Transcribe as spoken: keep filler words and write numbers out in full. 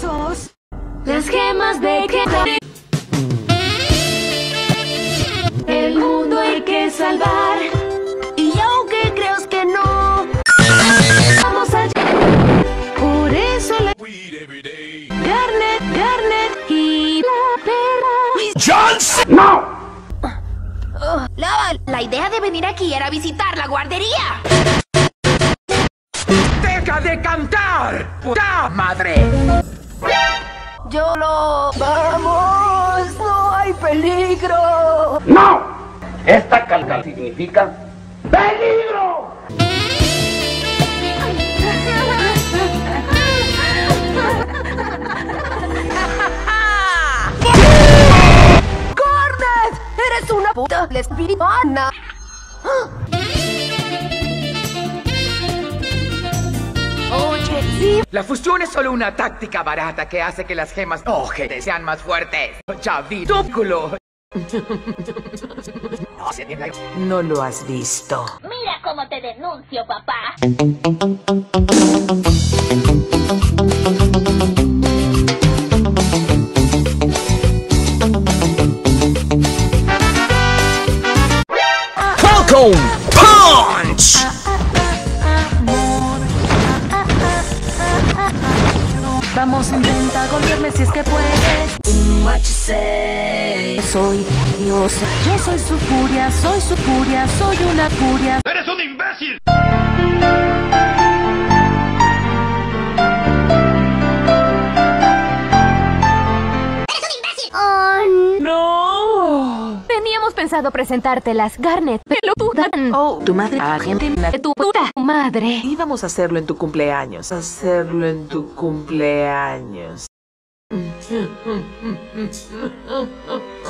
hermosos. Las gemas de que el mundo hay que salvar. Y aunque creas que no, Vamos allá. por eso la Garnet, Garnet y la perra. Johnson! ¡No! La, la idea de venir aquí era visitar la guardería. ¡Deja de cantar! ¡Puta madre! Yo lo... ¡Vamos! ¡No hay peligro! ¡No! Esta calca significa ¡peligro! ¡Garnet! ¡Eres una puta lesbiana! Oye, sí. La fusión es solo una táctica barata que hace que las gemas ojetes sean más fuertes. Chavitóculo. No lo has visto. Mira cómo te denuncio, papá. Falcon Punch! Vamos, intenta golpearme si es que puedes. What you say? Soy diosa. Yo soy su furia, soy su furia, soy una furia. ¡Eres un imbécil! ¡No! Teníamos pensado presentártelas, Garnet, pero tú dan. Oh, tu madre argentina. Tu puta madre. Íbamos a hacerlo en tu cumpleaños. Hacerlo en tu cumpleaños.